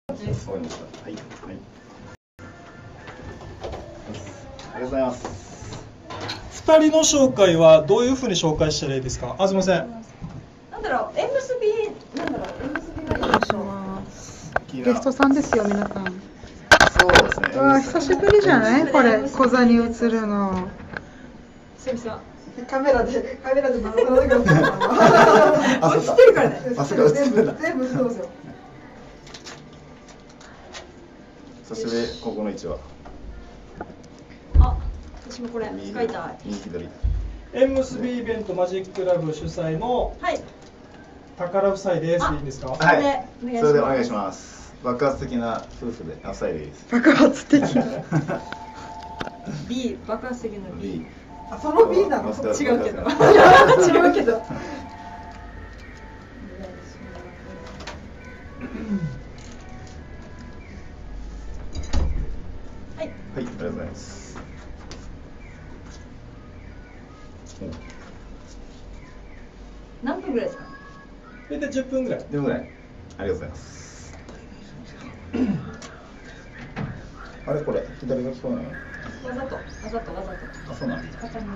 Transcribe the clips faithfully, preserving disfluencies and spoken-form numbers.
わかりました。はい、はい。ありがとうございます。 二人の紹介はどういうふうに紹介したらいいですか。あ、すみません。 なんだろう、縁結び、なんだろう、縁結びがいいでしょう。 ゲストさんですよ、皆さん。 そうですね。 わあ、久しぶりじゃない？これ、講座に映るの。 そうですよ。カメラで、カメラでバラバラだから。映ってるからね。 あ、そうか、映ってるんだ。 全部映ってますよ。 そしてここの位置は。 あ、私もこれ使いたい。 右左。 縁結びイベントマジックラブ主催のはい。 宝夫妻です。いいですか。 はい。 それでそれでお願いします。爆発的な夫婦で、あ、夫妻でいいです。 爆発的。 B、爆発的な B。 あ、その B なの？ 違うけど。違うけど。はい。 はい、ありがとうございます。 何分ぐらいですか？ 大体じゅっぷんぐらい。 じゅっぷんぐらい。ありがとうございます。あれこれ左が聞こえないの？ わざと、わざと、わざと。 あ、そうなんですか。 肩に。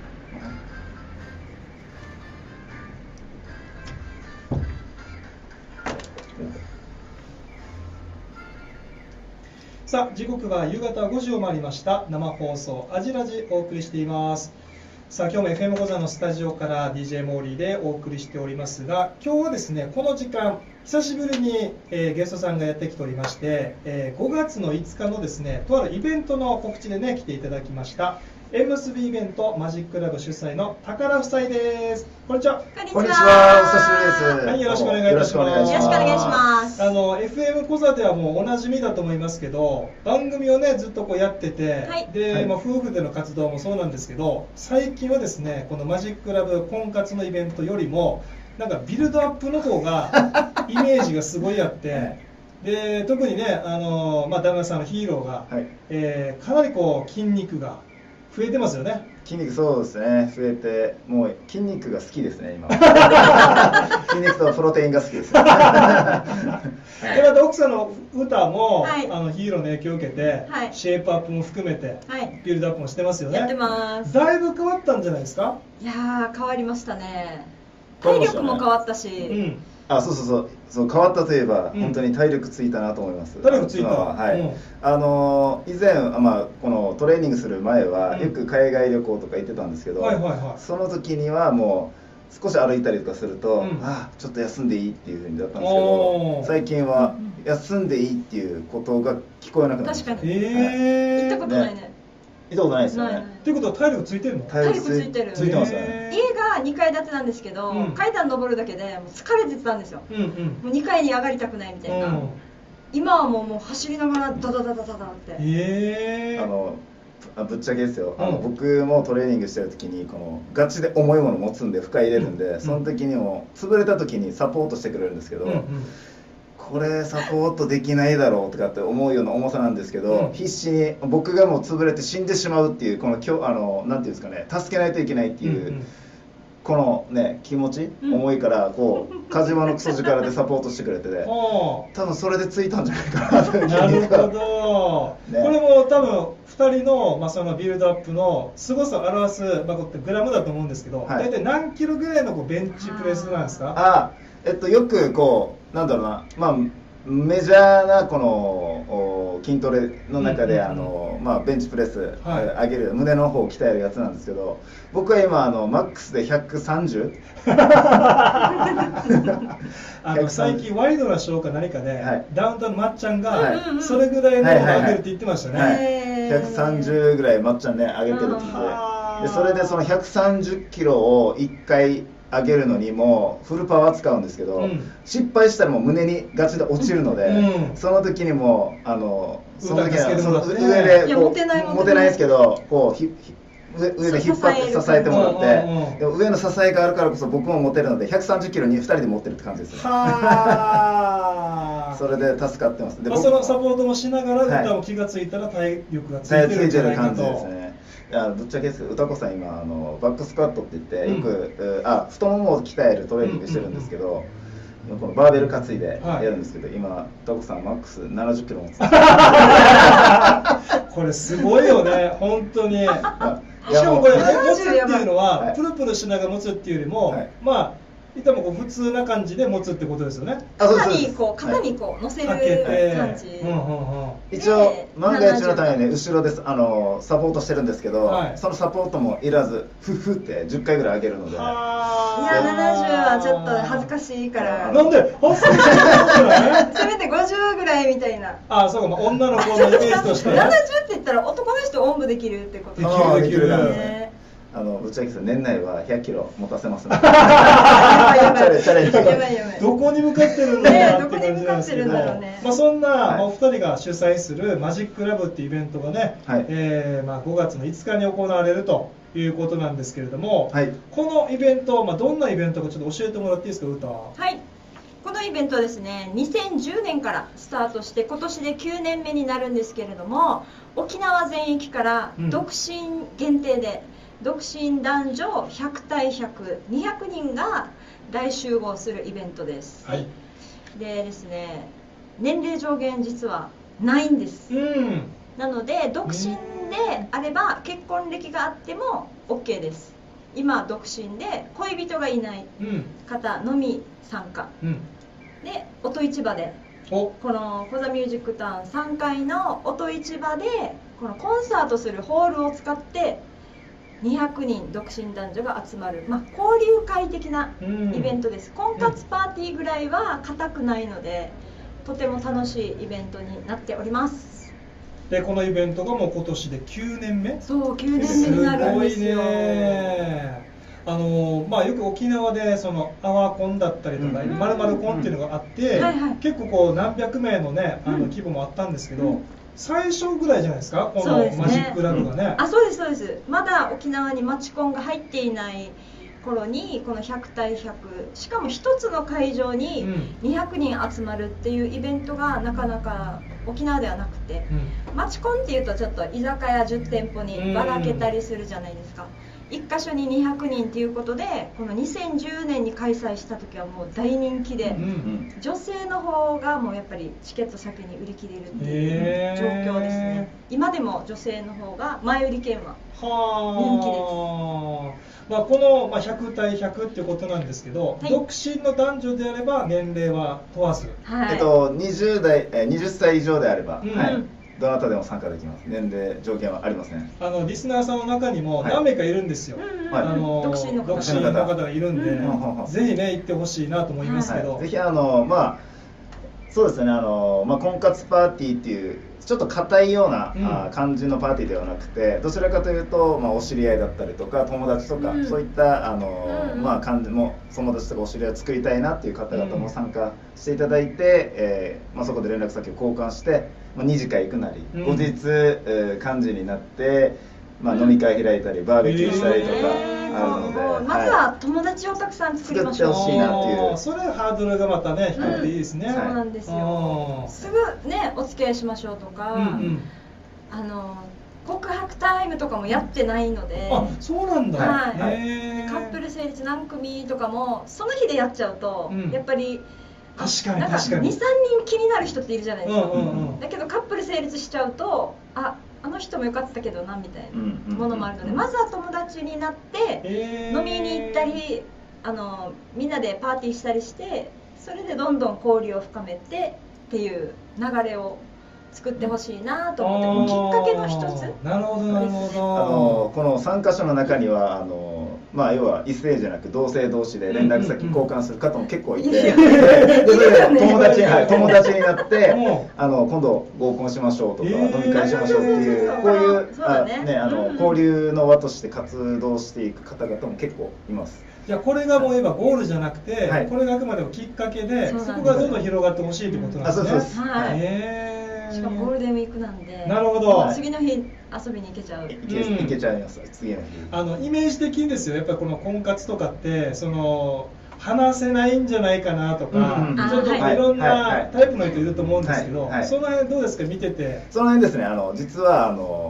さあ、時刻は夕方ごじを回りました。生放送アジラジお送りしています。さあ、今日も エフエム 講座のスタジオから ディージェー モーリーでお送りしておりますが、今日はですね、この時間久しぶりに、えー、ゲストさんがやってきておりまして、えー、ごがつのいつかのですね、とあるイベントの告知でね来ていただきました。縁結びイベントマジックラブ主催の宝夫妻です。こんにちは。 こんにちは。お久しぶりです。 はい、よろしくお願いいたします。 よろしくお願いします。 あの エフエム 講座ではもうおなじみだと思いますけど、番組をねずっとこうやってて、はい、で、はい、まあ、夫婦での活動もそうなんですけど、最近はですねこのマジックラブ婚活のイベントよりもなんかビルドアップの方がイメージがすごいあって。で特にねあの、まあ、旦那さんのヒーローが、はい、えー、かなりこう筋肉が増えてますよね。 筋肉そうですね、増えて、もう筋肉が好きですね、今。筋肉とプロテインが好きです。で、また奥さんの歌も、はい、あのヒーローの影響を受けて、はい、シェイプアップも含めて、はい、ビルドアップもしてますよね。 やってます。 だいぶ変わったんじゃないですか？ いやー、変わりましたね。体力も変わったし。うん、 あ、そうそうそう、そう変わったといえば、うん、本当に体力ついたなと思います。 体力ついた。 はい。うん、あの以前、まあこのトレーニングする前は、うん、よく海外旅行とか行ってたんですけど、はいはいはい、その時にはもう少し歩いたりとかすると、うん、あ、ちょっと休んでいいっていう風にだったんですけど、最近は休んでいいっていうことが聞こえなくなりました。 確かに。ええー、行ったことないね。ね、 行ったことないですよね。 っていうことは体力ついてるの？ 体力ついてる。 ついてますね。 家がにかい建てなんですけど、うん、階段登るだけでもう疲れてたんですよ。うんうん、もうにかいに上がりたくないみたいな。うん、今はもうもう走りながらダダダダダダって。 えー、あのぶっちゃけですよ。あの、うん、僕もトレーニングしてる時にこのガチで重いもの持つんで負荷入れるんで、うん、その時にも潰れた時にサポートしてくれるんですけど。うんうん、これサポートできないだろうとかって思うような重さなんですけど、うん、必死に僕がもう潰れて死んでしまうっていうこのきょあのなんていうんですかね、助けないといけないっていう、うんうん、このね気持ち、うん、重いからこうカジマのクソ力でサポートしてくれてて、多分それでついたんじゃないかなという気が。 なるほど、ね、これも多分ふたりの、まあ、そのビルドアップの凄さを表す、まあ、グラムだと思うんですけど、はい、大体何キロぐらいのこうベンチプレスなんですか？ あ、えっと、よくこうなんだろうな、まあメジャーなこの筋トレの中で、あの、まあ、ベンチプレス、はい、上げる胸の方を鍛えるやつなんですけど、僕は今あのマックスでひゃくさんじゅうあの最近ワイドなショーか何かで、はい、ダウンタウンのまっちゃんが、はい、それぐらいの上げるって言ってましたね。はいはいはい、 ひゃくさんじゅうぐらいまっちゃんね上げてるって言って、でそれでそのひゃくさんじゅっキロをいっかい上げるのにもフルパワー使うんですけど、うん、失敗したらもう胸にガチで落ちるので、うん、その時にもあのその時はその上でこう持てないですけど、こうひ上上で引っ張って支えてもらって、でも上の支えがあるからこそ僕も持てるのでひゃくさんじゅっキロにふたりで持ってるって感じですね。はそれで助かってます。 で、まあ、そのサポートもしながら歌も気がついたら体力がついてるんじゃないかと。 ですね。いやぶっちゃけですけど、歌子さん今あのバックスクワットって言ってよく、うん、あ太ももを鍛えるトレーニングしてるんですけど、 このバーベル担いでやるんですけど、はい、今タコさんマックスななじゅっキロ持つこれすごいよね本当に。しかもこれ持つっていうのは、はい、プルプルしながら持つっていうよりも、はい、まあいつもこう普通な感じで持つってことですよね。 肩にこう肩にこう乗せる感じ。 一応万が一のためにね後ろであのサポートしてるんですけど、はい、そのサポートもいらずフッフってじゅっかいぐらい上げるので。いやななじゅうはちょっと恥ずかしいから。 なんで？ せめてごじゅうぐらいみたいな。 ああそうか、まあ、女の子のイメージとして。 ななじゅうって言ったら男の人おんぶできるってこと。 できるできる。 あのぶっちゃけ年内はひゃっキロ持たせますね。チャレンジ。 どこに向かってるんだろうって感じなんですけど、 まあそんなお二人が主催するマジックラブっていうイベントがね、えまあごがつのいつかに行われるということなんですけれども、このイベント、まあどんなイベントかちょっと教えてもらっていいですか、歌。 はい。このイベントはですね、にせんじゅうねんからスタートして今年できゅうねんめになるんですけれども、沖縄全域から独身限定で。うん独身男女ひゃくたいひゃく、にひゃくにんが大集合するイベントです。はい、でですね、年齢上限実はないんです。うん、なので独身であれば結婚歴があっても オーケー です。今独身で恋人がいない方のみ参加。うん、で音市場でこのコザミュージックタウンさんがいの音市場でこのコンサートするホールを使ってにひゃくにん独身男女が集まる、まあ、交流会的なイベントです。婚活パーティーぐらいは固くないので、とても楽しいイベントになっております。 でこのイベントがもう今年できゅうねんめ。 そうきゅうねんめになるんですよ。 すごいね。あのまあ、よく沖縄でそのアワーコンだったりとか、うん、まるまるコンっていうのがあって、うんはいはい、結構こう何百名のねあの規模もあったんですけど、うん最初ぐらいじゃないですか、このマジックラブがね。 ねあ、そうですそうです。まだ沖縄にマチコンが入っていない頃にこのひゃくたいひゃく、しかも一つの会場ににひゃくにん集まるっていうイベントがなかなか沖縄ではなくて、うん、マチコンっていうとちょっと居酒屋じゅってんぽにばらけたりするじゃないですか。いっかしょににひゃくにんっていうことでこのにせんじゅうねんに開催した時はもう大人気で、うんうん、女性の方がもうやっぱりチケット先に売り切れるっていう状況ですね。今でも女性の方が前売り券は人気です。はまあ、この、まあ、ひゃくたいひゃくっていうことなんですけど、はい、独身の男女であれば年齢は問わず、 はい、えっと、にじゅうだい、えー、はたち以上であれば、うんはいどなたでも参加できます。年齢条件はありません。 あのリスナーさんの中にも何名かいるんですよ。はい、あの独身の方がいるんで、うん、ぜひね行ってほしいなと思いますけど。 はい、ぜひあのまあそうですねあのまあ婚活パーティーっていうちょっと硬いような、うん、あ感じのパーティーではなくて、どちらかというとまあお知り合いだったりとか友達とか、うん、そういったあの、うん、まあ感じも友達とかお知り合いを作りたいなっていう方々も参加していただいて、うんえーまあそこで連絡先を交換して。まあ、二次会行くなり、うん、後日、えー、幹事になって、まあ、飲み会開いたり、うん、バーベキューしたりとかあるので、えー、 まずは友達をたくさん作りましょう。 作ってほしいなっていう。 それハードルがまたね低くていいですね、 うん、そうなんですよ。すぐねお付き合いしましょうとか、うんうん、あの告白タイムとかもやってないので、 あそうなんだ、 はいはい、カップル成立何組とかもその日でやっちゃうと、うん、やっぱり確かに確かににさんにん気になる人っているじゃないですか、うんうんうん、だけどカップル成立しちゃうとああの人もよかったけどなみたいなものもあるので、まずは友達になって飲みに行ったりあのみんなでパーティーしたりしてそれでどんどん交流を深めてっていう流れを作ってほしいなと思って、もうきっかけの一つ。 なるほどなるほど。 あのこの参加者の中にはあのまあ要は異性じゃなく同性同士で連絡先交換する方も結構いて、でそれで友達はい友達になってあの今度合コンしましょうとか、飲み会しましょうっていうこういうあねあの交流の輪として活動していく方々も結構います。 じゃあこれがもう言えばゴールじゃなくて、はい、これがあくまでもきっかけで、そこがどんどん広がってほしいということなんですね。 あ、そうです。 はい。へー。しかもゴールデンウィークなんで。 なるほど。 次の日遊びに行けちゃう。 いけ、うん、行けちゃいます。次の日。 あのイメージ的にですよ。やっぱりこの婚活とかってその話せないんじゃないかなとか、うんうん、ちょっといろんなタイプの人いると思うんですけど、その辺どうですか見てて。 その辺ですね。あの実はあの。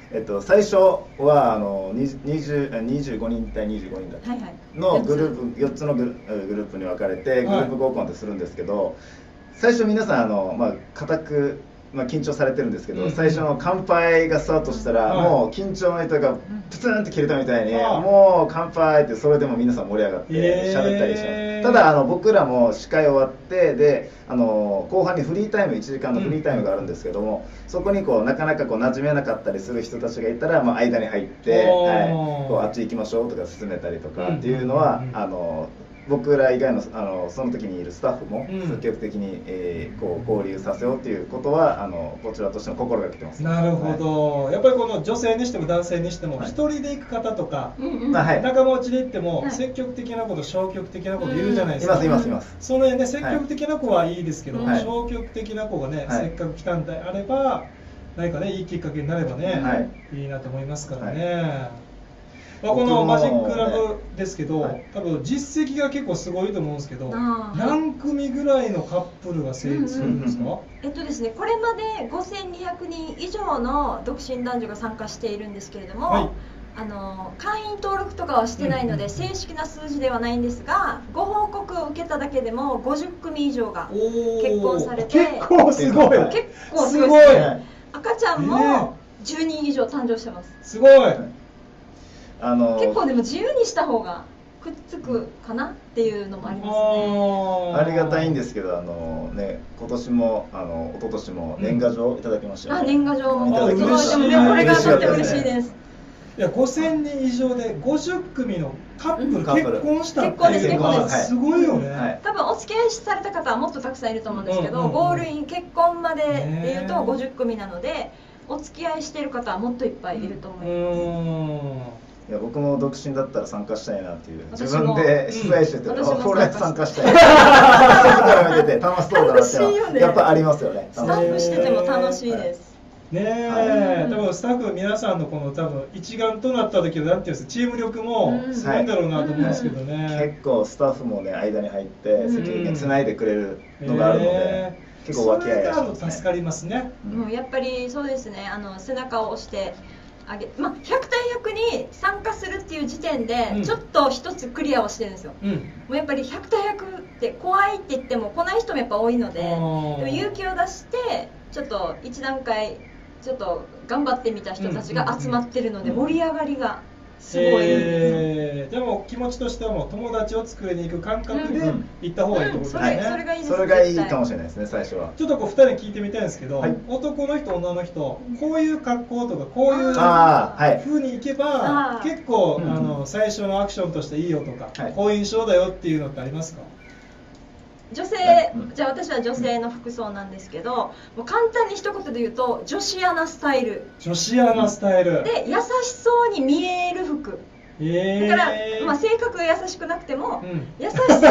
えっと、最初はあのにじゅう、にじゅうごにん対にじゅうごにんだのグループ、よっつのグループに分かれてグループ合コンってするんですけど、最初皆さんあの、まあ、固く、まあ、緊張されてるんですけど、うん、最初の乾杯がスタートしたら、はい、もう緊張の糸がプツンって切れたみたいに、うん、もう乾杯ってそれでも皆さん盛り上がって喋ったりします、えー、ただあの僕らも司会終わってであの後半にフリータイムいちじかんのフリータイムがあるんですけども、うん、そこにこうなかなかこう馴染めなかったりする人たちがいたら、まあ、間に入って、はい、こうあっち行きましょうとか進めたりとかっていうのは、うん、あの僕ら以外の、あのその時にいるスタッフも積極的に、うんえー、こう交流させようということはあのこちらとしての心がけてます。 なるほど、はい、やっぱりこの女性にしても男性にしても一人で行く方とか、はい、仲間内で行っても積極的なこと、消極的なこと言うじゃないですか、 うん、いますいますいます。 その辺ね、積極的な子はいいですけど、はい、消極的な子がね、はい、せっかく来たんであれば何かねいいきっかけになればね、はい、いいなと思いますからね、はいまあ、このマジックラブですけど、はい、多分実績が結構すごいと思うんですけど、何組ぐらいのカップルが成立するんですか？うんうん、 えっとですね、これまでごせんにひゃくにん以上の独身男女が参加しているんですけれども、はい、あの会員登録とかはしてないので、うんうん、正式な数字ではないんですが、ご報告を受けただけでもごじゅっくみ以上が結婚されて、 結構すごい、 結構すごいですね。赤ちゃんもじゅうにん以上誕生してます。 すごい。 あの結構でも自由にした方がくっつくかなっていうのもありますね。 ありがたいんですけど、あのね今年もあの一昨年も年賀状いただきましたよね。 あ、年賀状も届いてもこれがとっても嬉しいです。 いやごせんにん以上でごじゅっくみのカップル結婚したっていうのはすごいよね、はい、 多分お付き合いされた方はもっとたくさんいると思うんですけど、うんうんうん、ゴールイン結婚まででいうとごじゅっくみなので、お付き合いしている方はもっといっぱいいると思います。 うんいや僕も独身だったら参加したいなっていう、自分で取材してて、うん、これ参加したいな見てて楽しそうだなっていうのはやっぱありますよね。 スタッフしてても楽しいです。 ねえ、多分スタッフ皆さんのこの多分一丸となった時のなんていうんですか、チーム力もすごいんだろうなと思うんですけどね、うんはい、結構スタッフもね間に入って積極的につないでくれるのがあるので、えー、結構和気あいあいしますね。 助かりますね、 うん、もうやっぱりそうですね、あの背中を押してあげ、まあ、ひゃく対ひゃくに参加するっていう時点でちょっと一つクリアをしてるんですよ、うん、もうやっぱりひゃく対ひゃくって怖いって言っても来ない人もやっぱ多いので、でも勇気を出してちょっと一段階ちょっと頑張ってみた人たちが集まってるので盛り上がりがすごい、 えー、でも気持ちとしてはもう友達を作りに行く感覚で行った方がいいってことですね、うんうん、 それがいいです。 それがいいかもしれないですね。最初はちょっとこうふたりに聞いてみたいんですけど、はい、男の人女の人こういう格好とかこういう風に行けば結構、うん、あの最初のアクションとしていいよとか、はい、こういう印象だよっていうのってありますか？ 女性、じゃあ私は女性の服装なんですけど、もう簡単に一言で言うと女子アナスタイル、 女子アナスタイルで優しそうに見える服、えー、だから、まあ、性格が優しくなくても、うん、優しそうに見えれ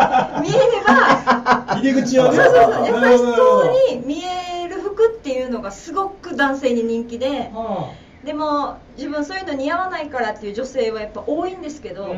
ば入り口はね、 そうそうそう優しそうに見える服っていうのがすごく男性に人気で、はあでも自分そういうの似合わないからっていう女性はやっぱ多いんですけど、うん、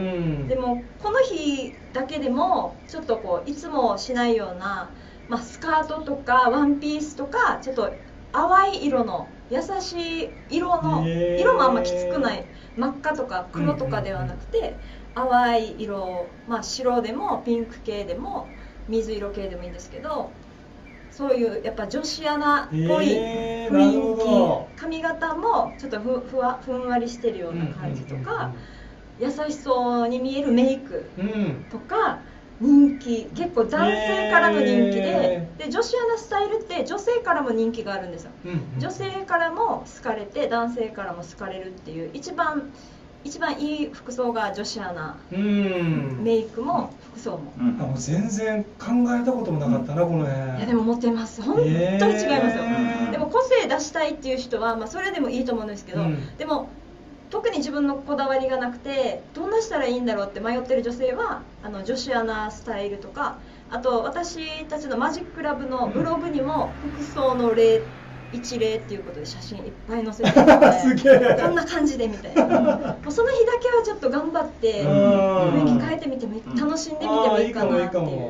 でもこの日だけでもちょっとこういつもしないような、まあ、スカートとかワンピースとかちょっと淡い色の優しい色の色もあんまきつくない真っ赤とか黒とかではなくて、淡い色、まあ、白でもピンク系でも水色系でもいいんですけど、そういうやっぱ女子アナっぽい雰囲気、えー、髪型もちょっと ふ, ふ, わふんわりしてるような感じとか、優しそうに見えるメイクとか、人気結構男性からの人気で、えー、で女子アナスタイルって女性からも人気があるんですよ、うんうん、女性からも好かれて男性からも好かれるっていう一番一番いい服装が女子アナ、うんメイクも服装も、 うん、もう全然考えたこともなかったな、うん、この辺。 いやでもモテます、本当に違いますよ、えー、でも個性出したいっていう人は、まあ、それでもいいと思うんですけど、うん、でも特に自分のこだわりがなくてどんなしたらいいんだろうって迷ってる女性はあの女子アナスタイルとか、あと私たちのマジックラブのブログにも服装の例一例っていうことで写真いっぱい載せてるのでこんな感じでみたいなもうその日だけはちょっと頑張って雰囲気変えてみて楽しんでみてもいいかなっていう。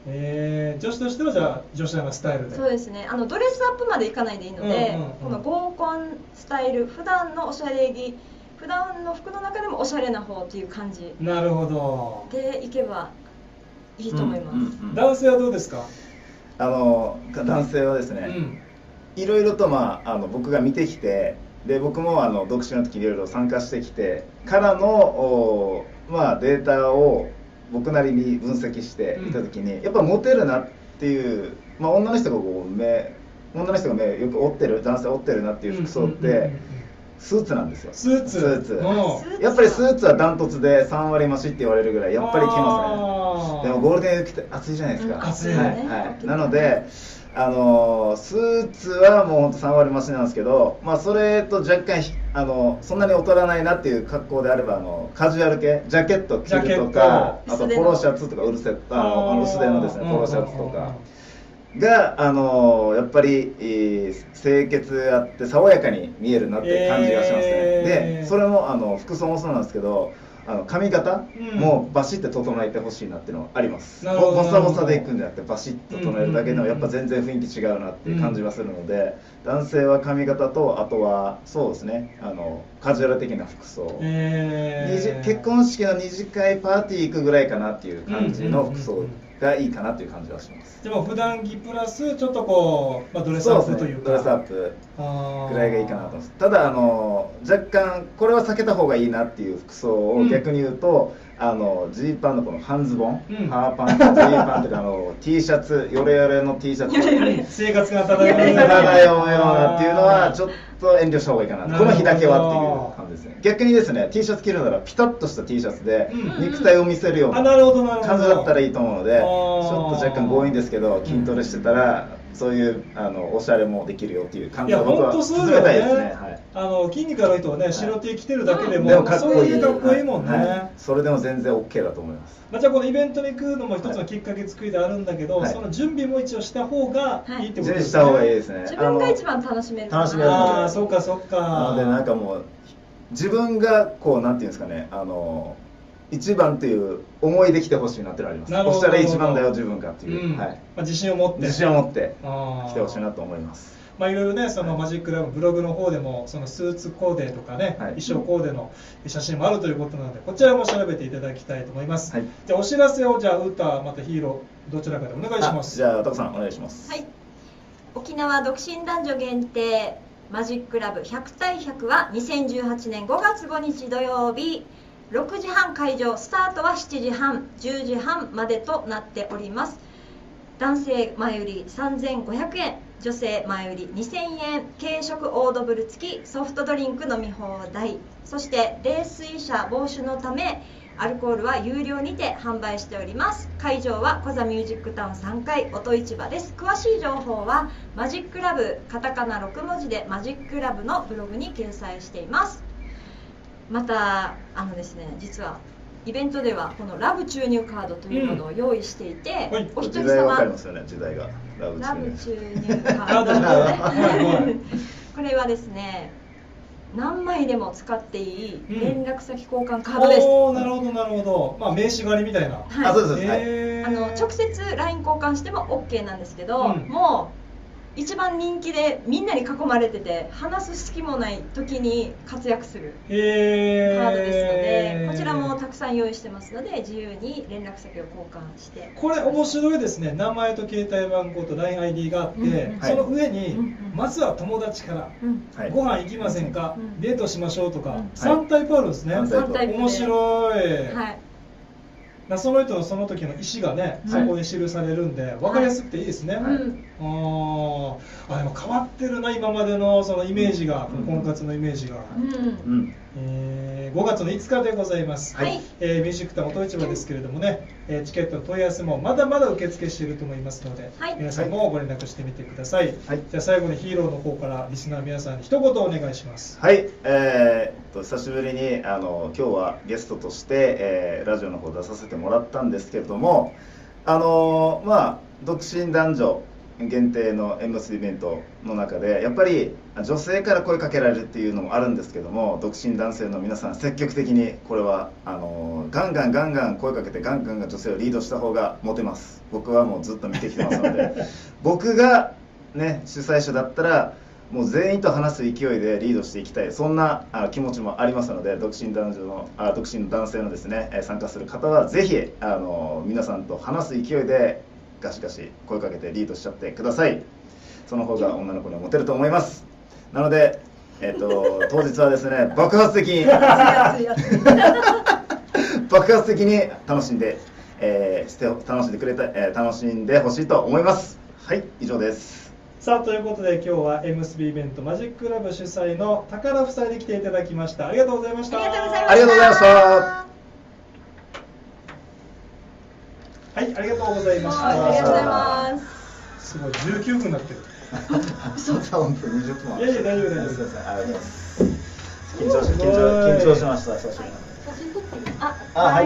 えー、女子としてはじゃあ女子アナスタイルで。 そうですね、あのドレスアップまでいかないでいいので、 うんうんうん、 この合コンスタイル、普段のおしゃれ着、普段の服の中でもおしゃれな方っていう感じなるほどでいけばいいと思います。 うんうんうん、 男性はどうですか？ あの男性はですね、うん、いろいろと、まあ、あの僕が見てきて、で僕もあの独身の時いろいろ参加してきてからの、まあ、データを僕なりに分析していた時に、うん、やっぱモテるなっていう、まあ、女の人がこう目女の人が目よく追ってる、男性追ってるなっていう服装って、うんうんうんうん、スーツなんですよ。 スーツ。 スーツ。やっぱりスーツはダントツでさんわり増しって言われるぐらいやっぱり着ますね。でもゴールデンウィークって暑いじゃないですか。 うん、暑い、ね、 はいはい。なのであのスーツはもうほんとさんわり増しなんですけど、まあそれと若干あのそんなに劣らないなっていう格好であれば、あのカジュアル系ジャケット着るとか、あとポロシャツとかウルセあのあの薄手のですねポロシャツとか。があのー、やっぱり、えー、清潔あって爽やかに見えるなって感じがしますね、えー、でそれもあの服装もそうなんですけど、あの髪型もバシッて整えてほしいなっていうのはあります、うん、ボサボサでいくんじゃなくてバシッと整えるだけでもやっぱ全然雰囲気違うなっていう感じがするので、うん、男性は髪型と、あとはそうですね、あのカジュアル的な服装、えー、結婚式の二次会パーティー行くぐらいかなっていう感じの服装がいいかなという感じはします。 でも普段着プラスちょっとこう、まあ、ドレスアップというか、 そうですね、ドレスアップぐらいがいいかなと思います。ただあの若干これは避けた方がいいなっていう服装を逆に言うと、うん、あのジーパンのこの半ズボン、うん、ハーパンとジーパンとかあの T シャツ、ヨレヨレの T シャツ生活が漂うようなっていうのはちょっと遠慮した方がいいかな、この日だけはっていう感じですね。逆にですね T シャツ着るならピタッとした T シャツで肉体を見せるような感じだったらいいと思うので、ちょっと若干強引ですけど筋トレしてたらそういうあのおしゃれもできるよっていう感じを僕は勧めたいですね。はい、 あの筋肉ある人はね、白 T 着てるだけでも、でもかっこいい、そういうかっこいいもんね、はいはい、 それでも全然 OK だと思います。 まあ、じゃあこのイベントに来るのも一つのきっかけ作りであるんだけど、はい、その準備も一応した方がいいってことですね。準備した方がいいですね。 自分が一番楽しめる。 楽しめるので。 ああ、そっかそっか。 なのでなんかもう自分がこうなんていうんですかね、あの一番っていう思いで来てほしいなってのあります。おしゃれ一番だよ自分がっていう、うん、はい、まあ、自信を持って自信を持って来てほしいなと思います。 まあ、いろいろね、そのマジックラブブログの方でもそのスーツコーデとかね、はい、衣装コーデの写真もあるということなので、こちらも調べていただきたいと思います、はい、じゃあお知らせをじゃあウータまたヒーローどちらかでお願いします。 じゃあタコさんお願いします。 はい、沖縄独身男女限定マジックラブひゃく対ひゃくはにせんじゅうはちねんごがつごにち土曜日ろくじはん会場、スタートはしちじはん、じゅうじはんまでとなっております。男性前売りさんぜんごひゃくえん、女性前売りにせんえん、軽食オードブル付き、ソフトドリンク飲み放題、そして泥酔者防止のためアルコールは有料にて販売しております。会場はコザミュージックタウンさんかい音市場です。詳しい情報はマジックラブカタカナろくもじでマジックラブのブログに掲載しています。またあのですね、実はイベントではこのラブ注入カードというものを用意していて、うん、お一人様時代わかりますよね、時代がラブ注入カードこれはですね、何枚でも使っていい連絡先交換カードです。 うん、おー、なるほどなるほど、まあ、名刺代わりみたいな、はい、 あ、そうです、はい、 あの直接 ライン 交換しても OK なんですけど、うん、もう一番人気でみんなに囲まれてて話す隙もない時に活躍するカードですので、こちらもたくさん用意してますので自由に連絡先を交換して。 これ面白いですね。名前と携帯番号と ラインアイディー があって、うんうん、その上に、うんうん、まずは友達から、うん、ご飯行きませんか、うん、デートしましょうとか、うん、さんタイプあるんですね。 さんタイプ面白い、 はい、 その人のその時の意思がね、そこに記されるんで分かりやすくていいですね。はい、ああ、でも変わってるな、今までのそのイメージが、うん、婚活のイメージが、うん、えー、ごがつのいつかでございます、はい、えー、ミュージックタウン音市場ですけれどもね、えー、チケットの問い合わせもまだまだ受付していると思いますので、はい、皆さんもご連絡してみてください。はい、じゃあ最後にヒーローの方からリスナーの皆さんに一言お願いします。 はい、えー、っと久しぶりにあの今日はゲストとして、えー、ラジオの方出させてもらったんですけれども、あのまあ独身男女限定の縁結びイベントの中でやっぱり女性から声かけられるっていうのもあるんですけども、独身男性の皆さん積極的にこれはあのガンガンガンガン声かけてガンガンガン女性をリードした方がモテます。僕はもうずっと見てきてますので僕がね主催者だったらもう全員と話す勢いでリードしていきたい、そんなあ気持ちもありますので、独身男女のあ独身の男性のですね参加する方はぜひあの皆さんと話す勢いでガシガシ声かけてリードしちゃってください。その方が女の子にはモテると思います。なので、えー、と当日はですね爆発的に爆発的に楽しんで、えー、して楽しんでくれた、えー、楽しんでほしいと思います。はい、以上です。 さあということで今日は縁結びイベントマジックラブ主催の宝夫妻で来ていただきました。ありがとうございました。 ありがとうございました。 ありがとうございました。 はい、ありがとうございました。 ありがとうございます。 すごいじゅうきゅうふんになってる。 そうだ、本当ににじゅっぷん。 いやいや大丈夫大丈夫。 すみません、ありがとうございます。緊張し緊張緊張しました。久しぶりに。 写真撮っていい？あ、 あ、はい。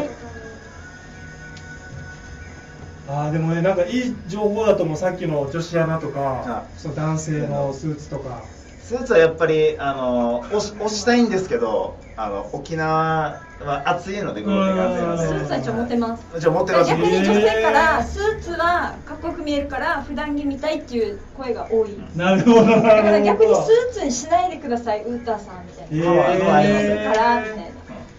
あーでもね、なんかいい情報だと思う。さっきの女子アナとか、その男性のスーツとか。 スーツはやっぱりあの押し押したいんですけど、あの沖縄は暑いので、ゴールデンが暑いので。 スーツは一応持てます。 じゃあ持ってます。 逆に女性からスーツはかっこよく見えるから普段着見たいっていう声が多い。 なるほどなるほど。 だから逆にスーツにしないでください、ウーターさんみたいな。 パワーがありますからみたいな。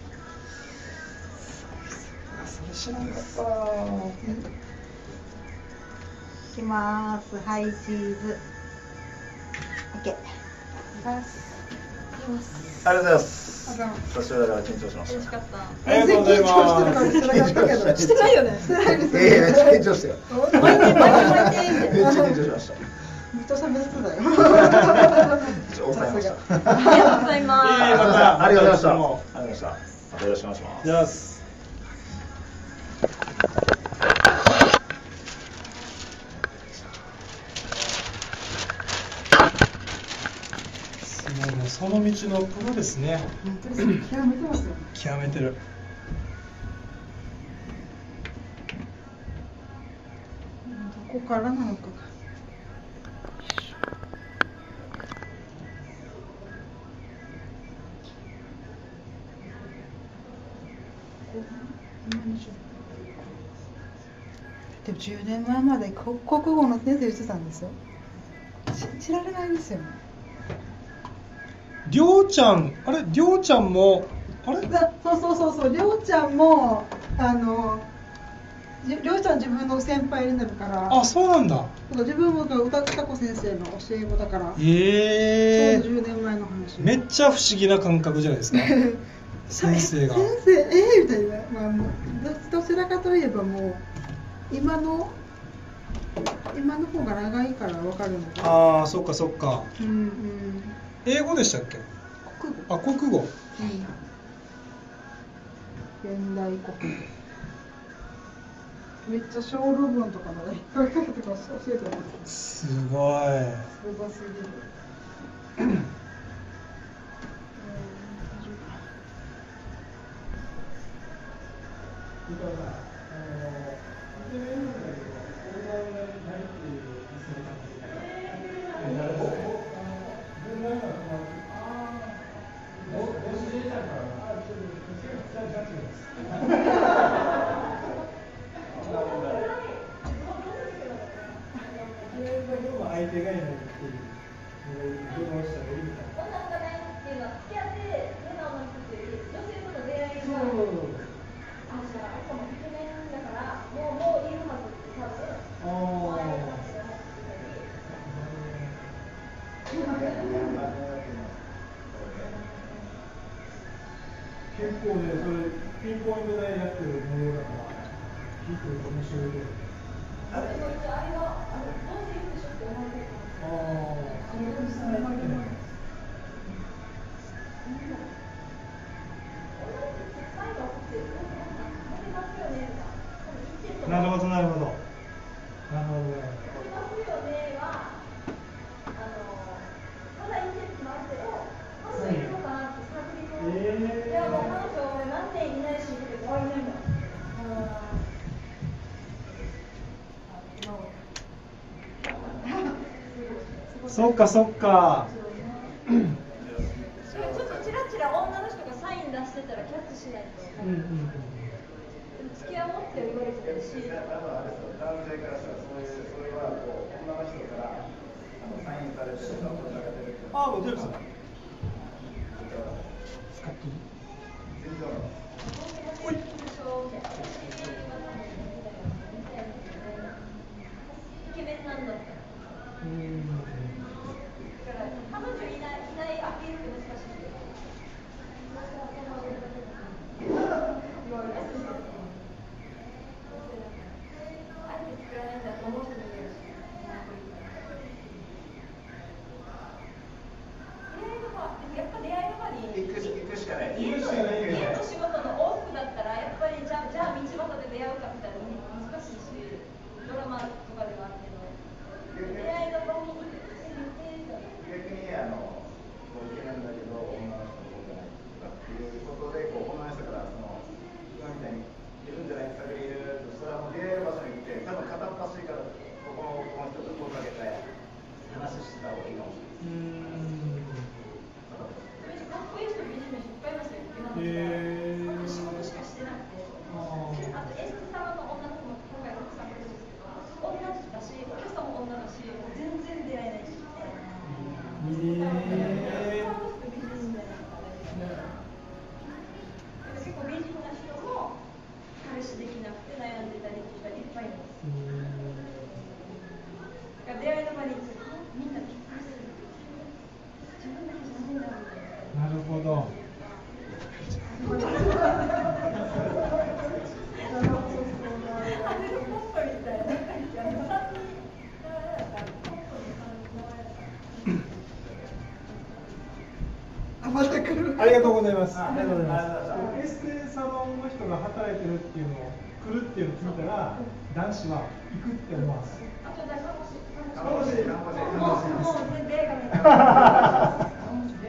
それ知らなかった。 いきます。はい、チーズ。オッケー。 ありがとうございます。久しぶりだから緊張しました。 楽しかった。 ありがとうございます。 してないよね。 ええ、めっちゃ緊張したよ。 巻いて巻いて巻いて。 めっちゃ緊張しました。 ずっと喋ってたよ。 抑えました。 ありがとうございます。 いえいえ、またありがとうございました。あありがとうございました。 りがとうございました。またよろしくお願いします。 じゃあす。すごいね、その道のプロですね。 本当に極めてますよ。 極めてる。 どこからなのかが。でもじゅうねんまえまで国国語の先生してたんですよ。信じられないですよね。 りょうちゃん、あれ、りょうちゃんも、あれ？ だそうそうそうそう、りょうちゃんもあのじりょうちゃん自分の先輩になるから。 あ、そうなんだ。 自分も歌歌子先生の教え子だから。 ええー。 ちょうどじゅうねんまえの話。 めっちゃ不思議な感覚じゃないですか。先生が。 先生、えー、みたいな、まあ、もうどちらかといえばもう今の今の方が長いから分かるのか。 ああ、そっかそっか。 うんうん。 英語でしたっけ？ 国語。 あ、国語。うん。 現代国語。めっちゃ小論文とかまでいっぱい書いてから教えてます。 すごい。 すごすぎる。 相手がいないっていうどうしたらいいみたいな。 女の子がいないっていうのは付き合ってるのの人っていう女性との出会いが。あ、じゃああれかもイケメンだからもうもういるはずって多分。ああ。 結構ね、それピンポイントでやってる内容だから結構面白いけど。あれ？あれはあのどうせいるでしょって思われてる。ああ、それは実際に入ってない。なるほどなるほど。なるほどね。いやもう彼女俺何年いないしって終わりないんだ。 そっかそっか。 ちょっとチラチラ女の人がサイン出してたらキャッチしないと。うんうんうん。付き合おうって言われてるし。男性からしたらそういうそれはこう女の人からあのサインされてるか女が出てるか。ああ、もう出るさ。使っていい？全然。おい。イケメンなんだった。うん。だから彼女いないいないアピールって難しい。やっぱ出会いの場に行くしかない。家と仕事の往復だったらやっぱりじゃあじゃあ道端で出会うかみたいな難しいし、ドラマとかではあるけど、出会いの場に行って逆にあのイケメンだけど女の人の方じゃないとかっていうことでこう女の人からその今みたいにいるんじゃないかいるとしたらもう出会える場所に行って多分片っ端からここのこの人と声かけて話した方がいいかもしれない。へー。仕事しかしてなくて、あとエステサロンの女の子も今回奥さんいるんですけど、女だし、お客さんも女だし、全然出会えないし。へー。結構美人な人も彼氏できなくて悩んでたりとかいっぱいいます。だから出会いの場にみんなびっくりする。自分だけじゃないんだろうね。なるほど。ありがとうございます。ありがとうございます。エステサロンの人が働いてるっていうのを来るっていうのを聞いたら男子は行くって思います。あとだかもしれない。かもしれない。かもしれない。もう全然映画見た。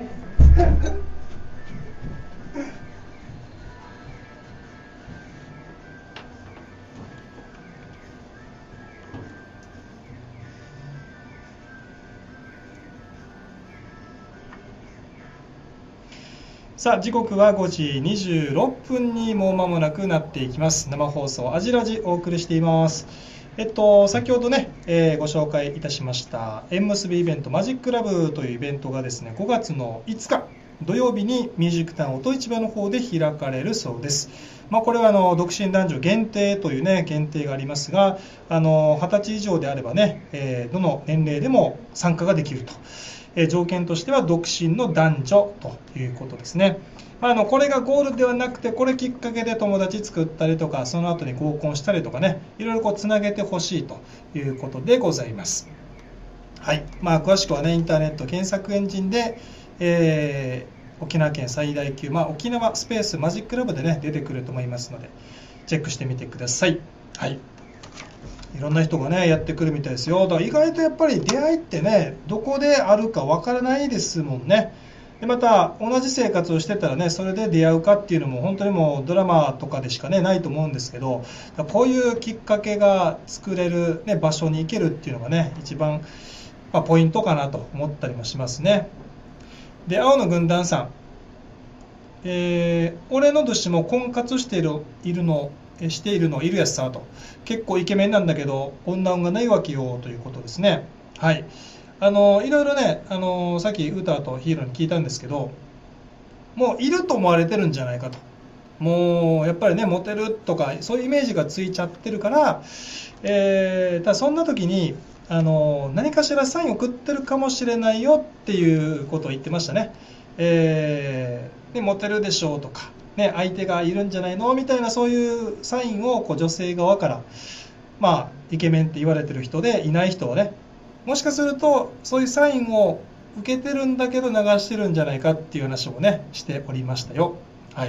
さあ時刻はごじにじゅうろっぷんにもう間もなくなっていきます。生放送アジラジお送りしています。えっと先ほどね、えー、ご紹介いたしました縁結びイベントマジックラブというイベントがですねごがつのいつか土曜日にミュージックタウン音市場の方で開かれるそうです。まあ、これはあの独身男女限定というね限定がありますが、あのはたち以上であればね、えー、どの年齢でも参加ができると。えー、条件としては独身の男女ということですね。まあ、あのこれがゴールではなくてこれきっかけで友達作ったりとかその後に合コンしたりとかねいろいろこうつなげてほしいということでございます。はい、まあ、詳しくはねインターネット検索エンジンで、えー、沖縄県最大級、まあ、沖縄スペースマジックラブでね出てくると思いますのでチェックしてみてください。はい、いろんな人がねやってくるみたいですよ。だから意外とやっぱり出会いってねどこであるかわからないですもんね。でまた同じ生活をしてたらねそれで出会うかっていうのも本当にもうドラマとかでしかねないと思うんですけど、こういうきっかけが作れる、ね、場所に行けるっていうのがね一番、まあ、ポイントかなと思ったりもしますね。で青の軍団さん、えー、俺の年も婚活している、いるのしているのいるやつさと、結構イケメンなんだけど女運がないわけよということですね。はい、あのいろいろね、あのさっき歌とヒーローに聞いたんですけど、もういると思われてるんじゃないかと。もうやっぱりねモテるとかそういうイメージがついちゃってるから、えー、ただそんな時にあの何かしらサインを送ってるかもしれないよっていうことを言ってましたね。えー、でモテるでしょうとかね、相手がいるんじゃないのみたいなそういうサインをこう女性側から、まあ、イケメンって言われてる人でいない人はねもしかするとそういうサインを受けてるんだけど流してるんじゃないかっていう話をねしておりましたよ。はい、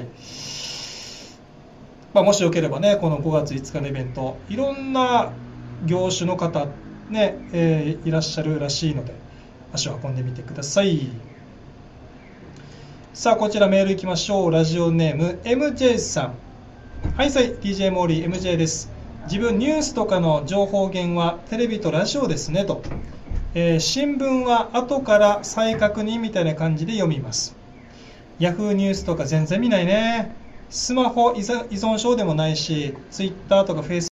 まあ、もしよければねこのごがついつかのイベントいろんな業種の方ね、えー、いらっしゃるらしいので足を運んでみてください。さあこちらメールいきましょう。ラジオネーム エムジェー さん、はいさい ディージェー モーリー エムジェー です。自分ニュースとかの情報源はテレビとラジオですねと。 えー、新聞は後から再確認みたいな感じで読みます。ヤフーニュースとか全然見ないね。スマホ依存症でもないし、ツイッターとかフェイス